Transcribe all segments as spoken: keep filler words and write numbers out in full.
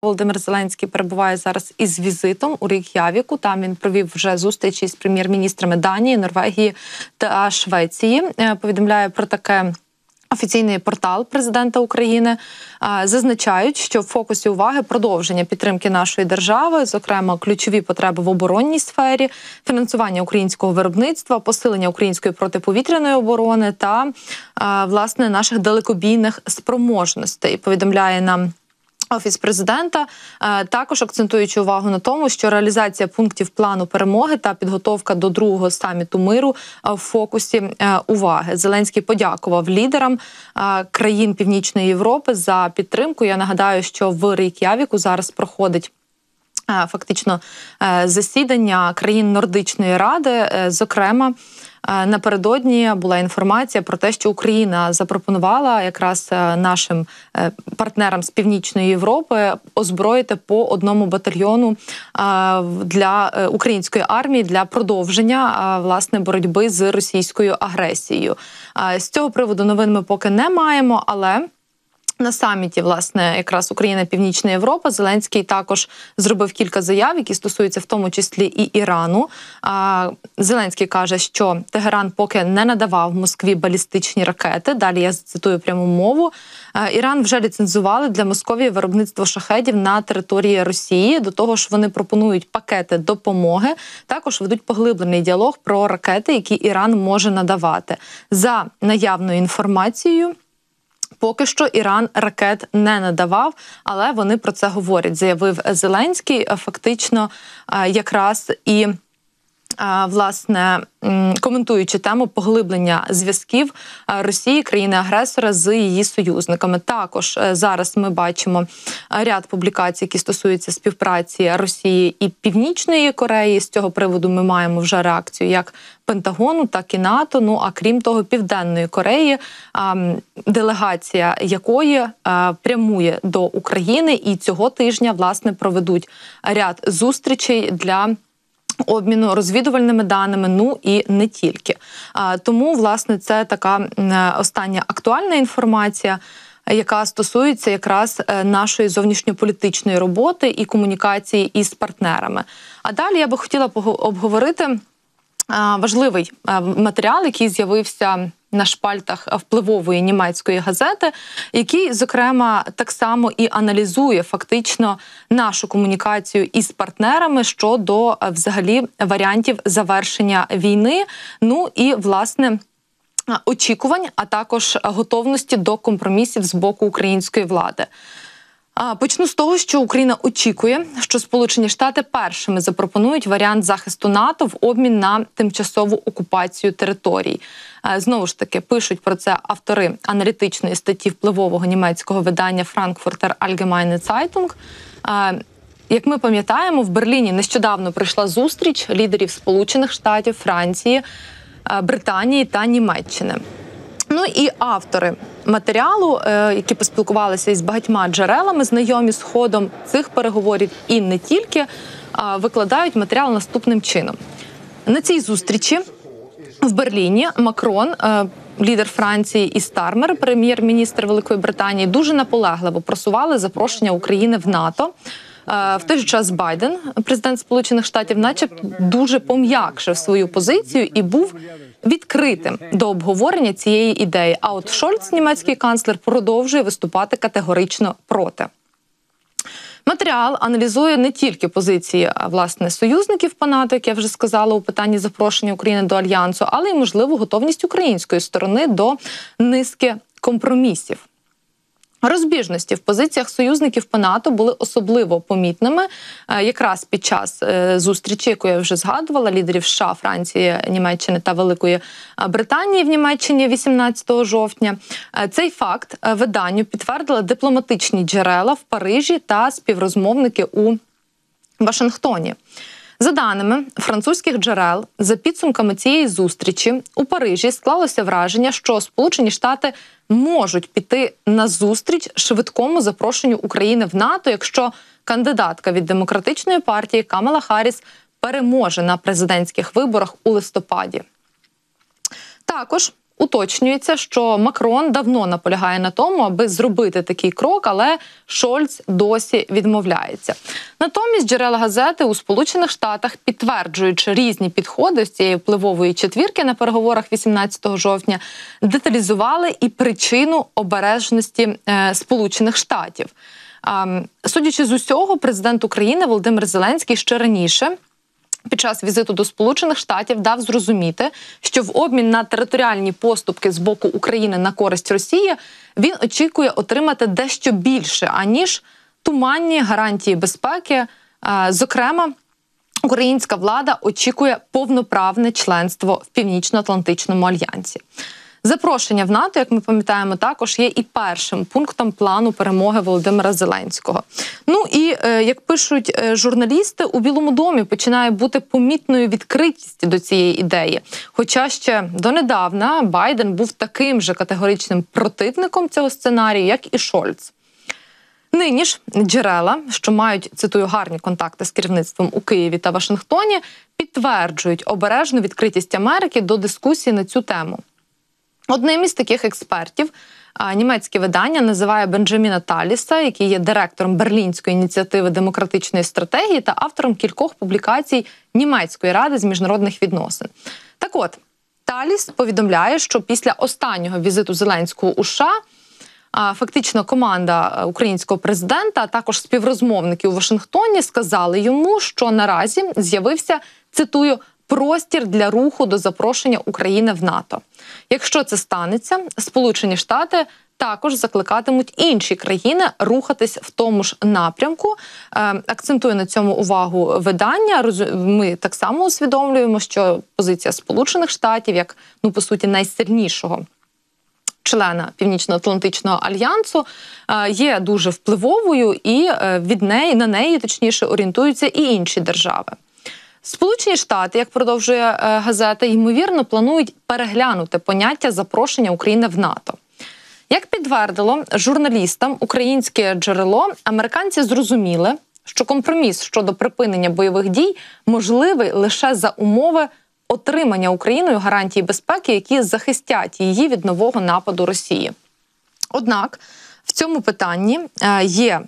Володимир Зеленський перебуває зараз із візитом у Рейк'явіку. Там він провів вже зустрічі з прем'єр-міністрами Данії, Норвегії та Швеції. Повідомляє про таке офіційний портал президента України. Зазначають, що в фокусі уваги продовження підтримки нашої держави, зокрема ключові потреби в оборонній сфері, фінансування українського виробництва, посилення української протиповітряної оборони та, власне, наших далекобійних спроможностей. Повідомляє нам Офіс президента, також акцентуючи увагу на тому, що реалізація пунктів плану перемоги та підготовка до другого саміту миру в фокусі уваги. Зеленський подякував лідерам країн Північної Європи за підтримку. Я нагадаю, що в Рейк'явіку зараз проходить фактично засідання країн Нордичної ради, зокрема, напередодні була інформація про те, що Україна запропонувала якраз нашим партнерам з Північної Європи озброїти по одному батальйону для української армії для продовження, власне, боротьби з російською агресією. З цього приводу новин ми поки не маємо, але на саміті, власне, якраз Україна-Північна Європа, Зеленський також зробив кілька заяв, які стосуються в тому числі і Ірану. Зеленський каже, що Тегеран поки не надавав Москві балістичні ракети. Далі я цитую пряму мову. Іран вже ліцензували для Московії виробництво шахедів на території Росії. До того ж, вони пропонують пакети допомоги. Також ведуть поглиблений діалог про ракети, які Іран може надавати. За наявною інформацією, поки що Іран ракет не надавав, але вони про це говорять, заявив Зеленський, фактично якраз і, власне, коментуючи тему поглиблення зв'язків Росії, країни-агресора, з її союзниками. Також зараз ми бачимо ряд публікацій, які стосуються співпраці Росії і Північної Кореї. З цього приводу ми маємо вже реакцію як Пентагону, так і НАТО. Ну, а крім того, Південної Кореї, делегація якої прямує до України, і цього тижня, власне, проведуть ряд зустрічей для обміну розвідувальними даними, ну і не тільки. Тому, власне, це така остання актуальна інформація, яка стосується якраз нашої зовнішньополітичної роботи і комунікації із партнерами. А далі я би хотіла обговорити важливий матеріал, який з'явився на шпальтах впливової німецької газети, який, зокрема, так само і аналізує фактично нашу комунікацію із партнерами щодо, взагалі, варіантів завершення війни, ну і, власне, очікувань, а також готовності до компромісів з боку української влади. Почну з того, що Україна очікує, що Сполучені Штати першими запропонують варіант захисту НАТО в обмін на тимчасову окупацію територій. Знову ж таки, пишуть про це автори аналітичної статті впливового німецького видання Frankfurter Allgemeine Zeitung. Як ми пам'ятаємо, в Берліні нещодавно прийшла зустріч лідерів Сполучених Штатів, Франції, Британії та Німеччини. Ну і автори матеріалу, які поспілкувалися із багатьма джерелами, знайомі з ходом цих переговорів і не тільки, викладають матеріал наступним чином. На цій зустрічі в Берліні Макрон, лідер Франції, і Стармер, прем'єр-міністр Великої Британії, дуже наполегливо просували запрошення України в НАТО. В той же час Байден, президент Сполучених Штатів, начебто дуже пом'якшив свою позицію і був відкритим до обговорення цієї ідеї. А от Шольц, німецький канцлер, продовжує виступати категорично проти. Матеріал аналізує не тільки позиції, власне, союзників по НАТО, як я вже сказала, у питанні запрошення України до Альянсу, але й, можливо, готовність української сторони до низки компромісів. Розбіжності в позиціях союзників по НАТО були особливо помітними якраз під час зустрічі, яку я вже згадувала, лідерів США, Франції, Німеччини та Великої Британії в Німеччині вісімнадцятого жовтня. Цей факт виданню підтвердили дипломатичні джерела в Парижі та співрозмовники у Вашингтоні. За даними французьких джерел, за підсумками цієї зустрічі у Парижі склалося враження, що Сполучені Штати можуть піти на зустріч швидкому запрошенню України в НАТО, якщо кандидатка від Демократичної партії Камала Харріс переможе на президентських виборах у листопаді. Також Уточнюється, що Макрон давно наполягає на тому, аби зробити такий крок, але Шольц досі відмовляється. Натомість джерела газети у Сполучених Штатах, підтверджуючи різні підходи з цієї впливової четвірки на переговорах вісімнадцятого жовтня, деталізували і причину обережності е, Сполучених Штатів. Е, судячи з усього, президент України Володимир Зеленський ще раніше під час візиту до Сполучених Штатів дав зрозуміти, що в обмін на територіальні поступки з боку України на користь Росії він очікує отримати дещо більше, аніж туманні гарантії безпеки. Зокрема, українська влада очікує повноправне членство в Північно-Атлантичному альянсі. Запрошення в НАТО, як ми пам'ятаємо, також є і першим пунктом плану перемоги Володимира Зеленського. Ну і, як пишуть журналісти, у Білому домі починає бути помітною відкритість до цієї ідеї. Хоча ще донедавна Байден був таким же категоричним противником цього сценарію, як і Шольц. Нині ж джерела, що мають, цитую, гарні контакти з керівництвом у Києві та Вашингтоні, підтверджують обережну відкритість Америки до дискусії на цю тему. Одним із таких експертів німецьке видання називає Бенджаміна Таліса, який є директором Берлінської ініціативи демократичної стратегії та автором кількох публікацій Німецької ради з міжнародних відносин. Так от, Таліс повідомляє, що після останнього візиту Зеленського у США фактично команда українського президента, а також співрозмовники у Вашингтоні сказали йому, що наразі з'явився, цитую, простір для руху до запрошення України в НАТО. Якщо це станеться, Сполучені Штати також закликатимуть інші країни рухатись в тому ж напрямку. Акцентує на цьому увагу видання. Ми так само усвідомлюємо, що позиція Сполучених Штатів, як, ну, по суті, найсильнішого члена Північно-Атлантичного альянсу, є дуже впливовою, і від неї, на неї, точніше, орієнтуються і інші держави. Сполучені Штати, як продовжує газета, ймовірно планують переглянути поняття запрошення України в НАТО. Як підтвердило журналістам українське джерело, американці зрозуміли, що компроміс щодо припинення бойових дій можливий лише за умови отримання Україною гарантій безпеки, які захистять її від нового нападу Росії. Однак в цьому питанні є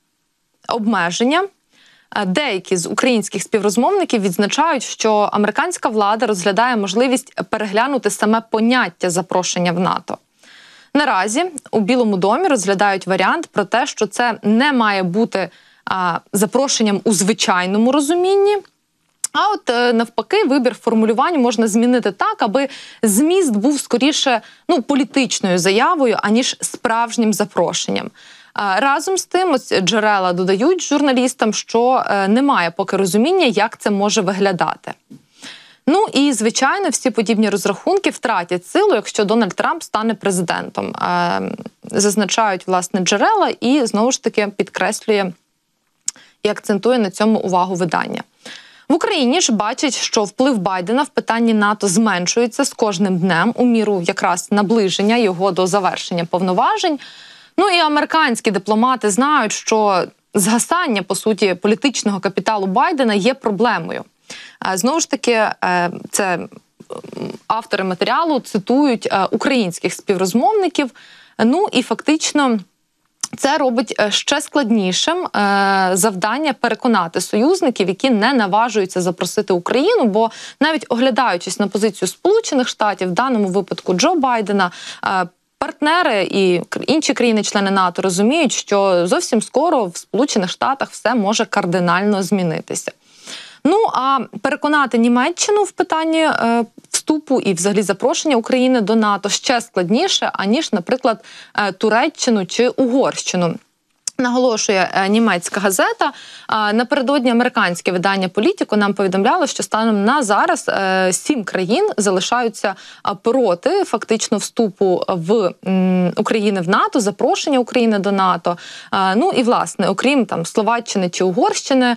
обмеження. Деякі з українських співрозмовників відзначають, що американська влада розглядає можливість переглянути саме поняття запрошення в НАТО. Наразі у Білому домі розглядають варіант про те, що це не має бути а, запрошенням у звичайному розумінні, а от навпаки вибір формулювань можна змінити так, аби зміст був скоріше, ну, політичною заявою, аніж справжнім запрошенням. Разом з тим, ось джерела додають журналістам, що немає поки розуміння, як це може виглядати. Ну і, звичайно, всі подібні розрахунки втратять силу, якщо Дональд Трамп стане президентом. Зазначають, власне, джерела і, знову ж таки, підкреслює і акцентує на цьому увагу видання. В Україні ж бачать, що вплив Байдена в питанні НАТО зменшується з кожним днем у міру якраз наближення його до завершення повноважень. Ну і американські дипломати знають, що згасання, по суті, політичного капіталу Байдена є проблемою. Знову ж таки, це автори матеріалу цитують українських співрозмовників. Ну і фактично це робить ще складнішим завдання переконати союзників, які не наважуються запросити Україну, бо навіть оглядаючись на позицію Сполучених Штатів, в даному випадку Джо Байдена, партнери і інші країни-члени НАТО розуміють, що зовсім скоро в Сполучених Штатах все може кардинально змінитися. Ну, а переконати Німеччину в питанні е, вступу і взагалі запрошення України до НАТО ще складніше, аніж, наприклад, е, Туреччину чи Угорщину. Наголошує німецька газета. Напередодні американське видання «Політіко» нам повідомляло, що станом на зараз сім країн залишаються проти фактично вступу в України в НАТО, запрошення України до НАТО. Ну і, власне, окрім там Словаччини чи Угорщини,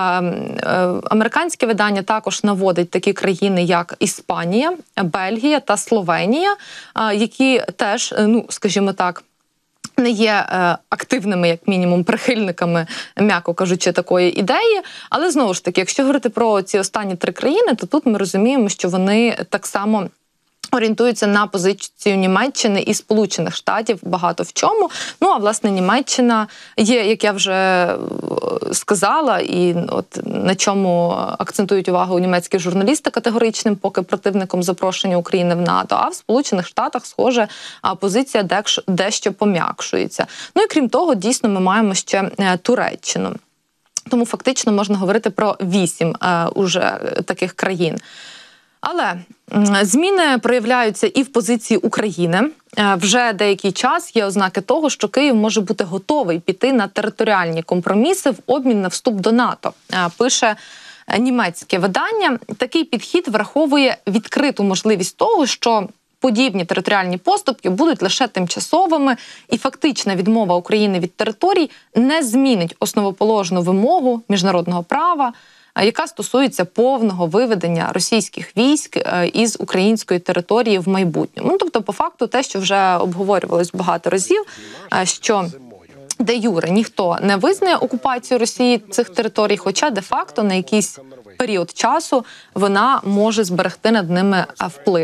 американське видання також наводить такі країни, як Іспанія, Бельгія та Словенія, які теж, ну, скажімо так, не є е, активними, як мінімум, прихильниками, м'яко кажучи, такої ідеї. Але, знову ж таки, якщо говорити про ці останні три країни, то тут ми розуміємо, що вони так само орієнтуються на позицію Німеччини і Сполучених Штатів багато в чому. Ну, а, власне, Німеччина є, як я вже сказала, і от на чому акцентують увагу німецькі журналісти категоричним поки противником запрошення України в НАТО, а в Сполучених Штатах, схоже, позиція дещо пом'якшується. Ну і крім того, дійсно, ми маємо ще Туреччину. Тому фактично можна говорити про вісім е, уже таких країн. Але зміни проявляються і в позиції України. Вже деякий час є ознаки того, що Київ може бути готовий піти на територіальні компроміси в обмін на вступ до НАТО, пише німецьке видання. Такий підхід враховує відкриту можливість того, що подібні територіальні поступки будуть лише тимчасовими, і фактична відмова України від територій не змінить основоположну вимогу міжнародного права, яка стосується повного виведення російських військ із української території в майбутньому. Ну, тобто, по факту, те, що вже обговорювалось багато разів, що де юре ніхто не визнає окупацію Росії цих територій, хоча де-факто на якийсь період часу вона може зберегти над ними вплив.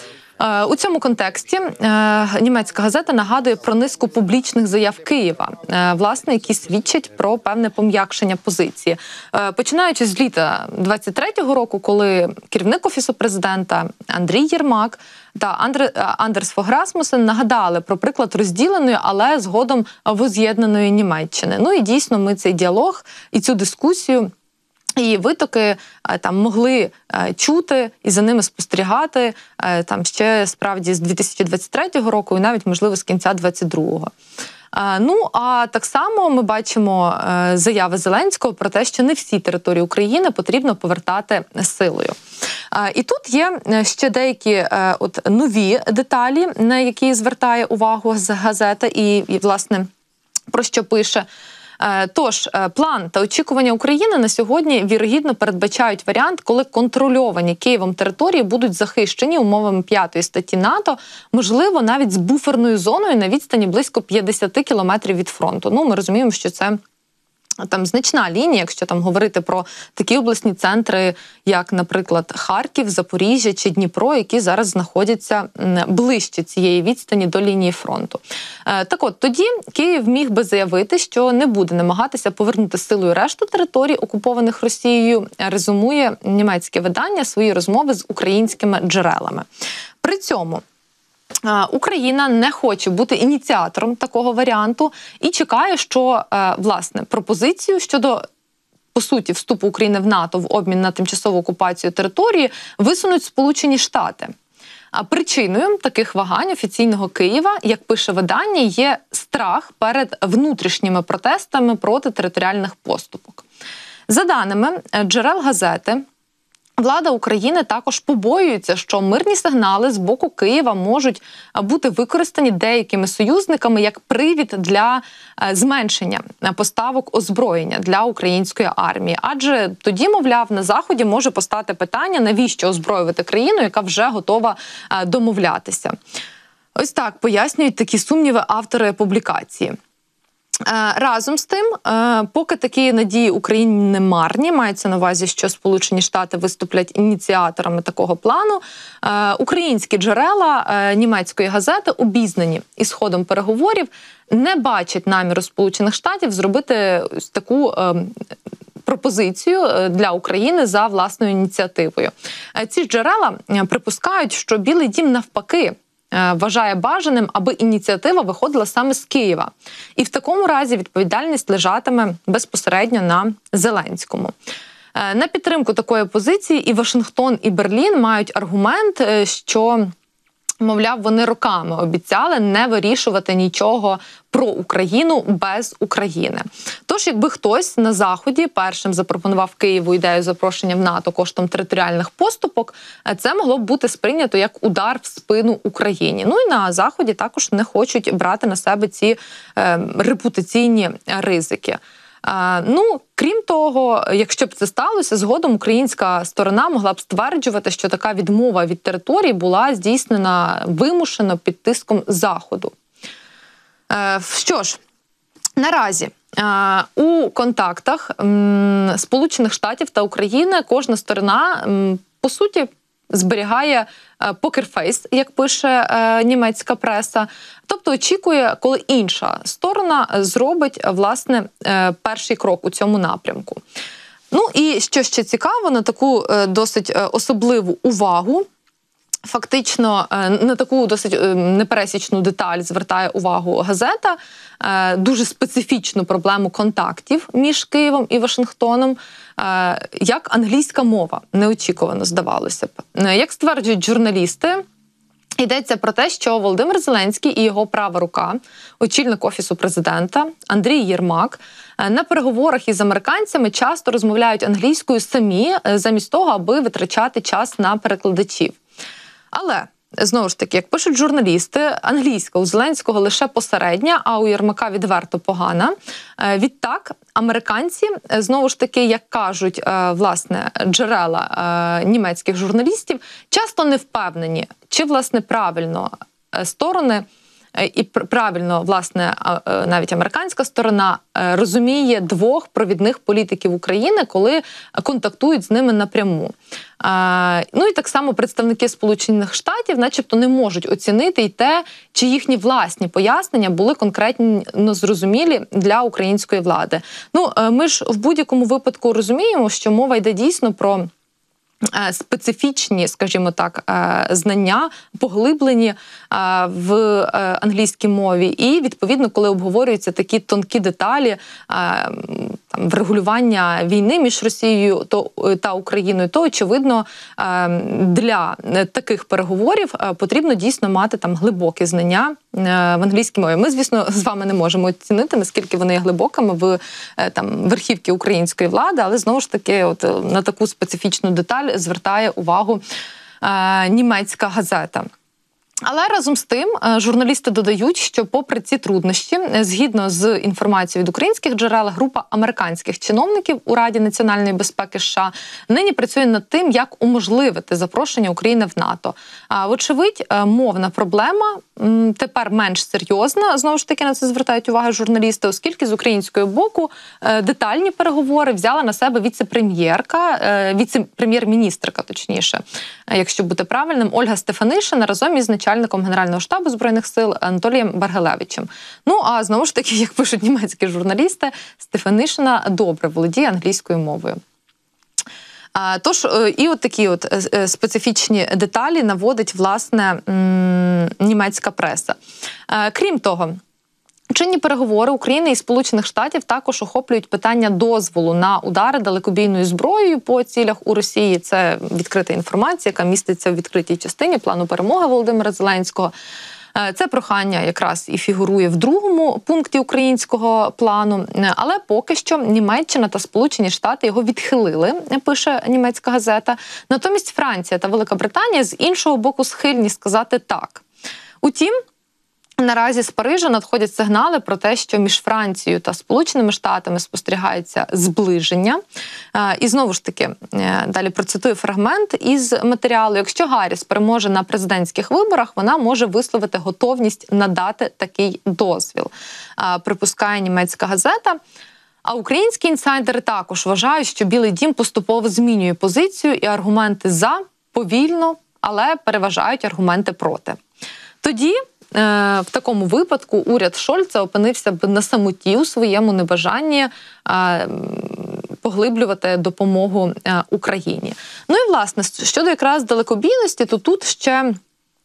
У цьому контексті німецька газета нагадує про низку публічних заяв Києва, власне, які свідчать про певне пом'якшення позиції. Починаючи з літа двадцять третього року, коли керівник Офісу президента Андрій Єрмак та Андерс Фог Расмуссен нагадали про приклад розділеної, але згодом воз'єднаної Німеччини. Ну і дійсно ми цей діалог і цю дискусію і витоки там могли чути і за ними спостерігати там ще справді з дві тисячі двадцять третього року і навіть, можливо, з кінця двадцять другого. Ну, а так само ми бачимо заяви Зеленського про те, що не всі території України потрібно повертати силою. І тут є ще деякі от нові деталі, на які звертає увагу газета і, і власне, про що пише. Тож, план та очікування України на сьогодні, вірогідно, передбачають варіант, коли контрольовані Києвом території будуть захищені умовами п'ятої статті НАТО, можливо, навіть з буферною зоною на відстані близько п'ятдесят кілометрів від фронту. Ну, ми розуміємо, що це там значна лінія, якщо там говорити про такі обласні центри, як, наприклад, Харків, Запоріжжя чи Дніпро, які зараз знаходяться ближче цієї відстані до лінії фронту. Так от, тоді Київ міг би заявити, що не буде намагатися повернути силою решту територій, окупованих Росією, резюмує німецьке видання свої розмови з українськими джерелами. При цьому Україна не хоче бути ініціатором такого варіанту і чекає, що, власне, пропозицію щодо, по суті, вступу України в НАТО в обмін на тимчасову окупацію території висунуть Сполучені Штати. А причиною таких вагань офіційного Києва, як пише видання, є страх перед внутрішніми протестами проти територіальних поступок. За даними джерел газети, влада України також побоюється, що мирні сигнали з боку Києва можуть бути використані деякими союзниками як привід для зменшення поставок озброєння для української армії. Адже тоді, мовляв, на Заході може постати питання, навіщо озброювати країну, яка вже готова домовлятися. Ось так пояснюють такі сумніви автори публікації. Разом з тим, поки такі надії Україні не марні, мається на увазі, що Сполучені Штати виступлять ініціаторами такого плану, українські джерела німецької газети, обізнані із ходом переговорів, не бачать наміру Сполучених Штатів зробити таку пропозицію для України за власною ініціативою. Ці джерела припускають, що Білий дім навпаки вважає бажаним, аби ініціатива виходила саме з Києва. І в такому разі відповідальність лежатиме безпосередньо на Зеленському. На підтримку такої позиції і Вашингтон, і Берлін мають аргумент, що, мовляв, вони роками обіцяли не вирішувати нічого про Україну без України. Тож, якби хтось на Заході першим запропонував Києву ідею запрошення в НАТО коштом територіальних поступок, це могло б бути сприйнято як удар в спину Україні. Ну і на Заході також не хочуть брати на себе ці е, репутаційні ризики. Е, ну, крім того, якщо б це сталося, згодом українська сторона могла б стверджувати, що така відмова від території була здійснена вимушено під тиском Заходу. Що ж, наразі у контактах Сполучених Штатів та України кожна сторона, по суті, зберігає покерфейс, як пише німецька преса. Тобто очікує, коли інша сторона зробить, власне, перший крок у цьому напрямку. Ну і що ще цікаво, на таку досить особливу увагу, фактично на таку досить непересічну деталь звертає увагу газета, дуже специфічну проблему контактів між Києвом і Вашингтоном, як англійська мова, неочікувано здавалося б. Як стверджують журналісти, йдеться про те, що Володимир Зеленський і його права рука, очільник Офісу президента Андрій Єрмак, на переговорах із американцями часто розмовляють англійською самі, замість того, аби витрачати час на перекладачів. Але, знову ж таки, як пишуть журналісти, англійська у Зеленського лише посередня, а у Єрмака відверто погана. Відтак, американці, знову ж таки, як кажуть, власне, джерела німецьких журналістів, часто не впевнені, чи, власне, правильно сторони і правильно, власне, навіть американська сторона розуміє двох провідних політиків України, коли контактують з ними напряму. Ну і так само представники Сполучених Штатів начебто не можуть оцінити й те, чи їхні власні пояснення були конкретно зрозумілі для української влади. Ну, ми ж в будь-якому випадку розуміємо, що мова йде дійсно про специфічні, скажімо так, знання, поглиблені в англійській мові. І, відповідно, коли обговорюються такі тонкі деталі там, врегулювання війни між Росією та Україною, то, очевидно, для таких переговорів потрібно дійсно мати там глибокі знання в англійській мові. Ми, звісно, з вами не можемо оцінити, наскільки вони є глибокими в там, верхівці української влади, але, знову ж таки, от, на таку специфічну деталь звертає увагу е, німецька газета. Але разом з тим журналісти додають, що попри ці труднощі, згідно з інформацією від українських джерел, група американських чиновників у Раді національної безпеки США нині працює над тим, як уможливити запрошення України в НАТО. А вочевидь, мовна проблема тепер менш серйозна, знову ж таки на це звертають увагу журналісти, оскільки з українського боку детальні переговори взяла на себе віце-прем'єрка, віце-прем'єр-міністрка, точніше, якщо бути правильним, Ольга Стефанишина разом із начальником начальником Генерального штабу Збройних сил Анатолієм Баргелевичем. Ну, а знову ж таки, як пишуть німецькі журналісти, Стефанишина добре володіє англійською мовою. А, тож, і от такі от специфічні деталі наводить, власне, німецька преса. А, крім того, чинні переговори України і Сполучених Штатів також охоплюють питання дозволу на удари далекобійною зброєю по цілях у Росії. Це відкрита інформація, яка міститься в відкритій частині плану перемоги Володимира Зеленського. Це прохання якраз і фігурує в другому пункті українського плану. Але поки що Німеччина та Сполучені Штати його відхилили, пише німецька газета. Натомість Франція та Велика Британія з іншого боку схильні сказати так. Утім, наразі з Парижа надходять сигнали про те, що між Францією та Сполученими Штатами спостерігається зближення. І знову ж таки, далі процитую фрагмент із матеріалу. Якщо Гарріс переможе на президентських виборах, вона може висловити готовність надати такий дозвіл, припускає німецька газета. А українські інсайдери також вважають, що Білий дім поступово змінює позицію і аргументи «за» повільно, але переважають аргументи «проти». Тоді, в такому випадку, уряд Шольца опинився б на самоті у своєму небажанні поглиблювати допомогу Україні. Ну і, власне, щодо якраз далекобійності, то тут ще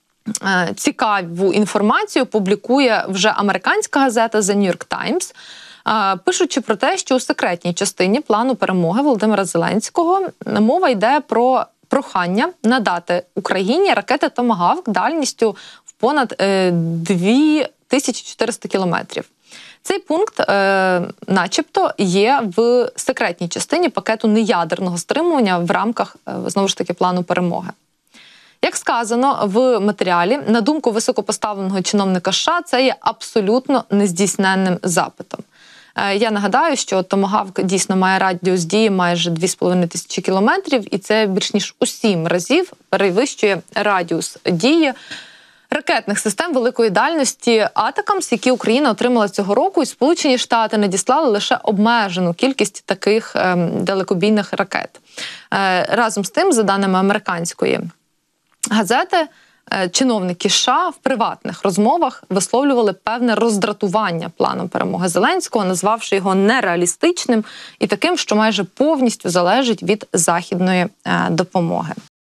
цікаву інформацію публікує вже американська газета The New York Times, пишучи про те, що у секретній частині плану перемоги Володимира Зеленського мова йде про прохання надати Україні ракети «Томагавк» дальністю понад дві тисячі чотириста кілометрів. Цей пункт, е, начебто, є в секретній частині пакету неядерного стримування в рамках, е, знову ж таки, плану перемоги. Як сказано в матеріалі, на думку високопоставленого чиновника США, це є абсолютно нездійсненним запитом. Е, я нагадаю, що «Томагавк» дійсно має радіус дії майже дві з половиною тисячі кілометрів, і це більш ніж у сім разів перевищує радіус дії ракетних систем великої дальності «Атакамс», які Україна отримала цього року, і Сполучені Штати надіслали лише обмежену кількість таких е, далекобійних ракет. Е, разом з тим, за даними американської газети, чиновники США в приватних розмовах висловлювали певне роздратування планом перемоги Зеленського, назвавши його нереалістичним і таким, що майже повністю залежить від західної допомоги.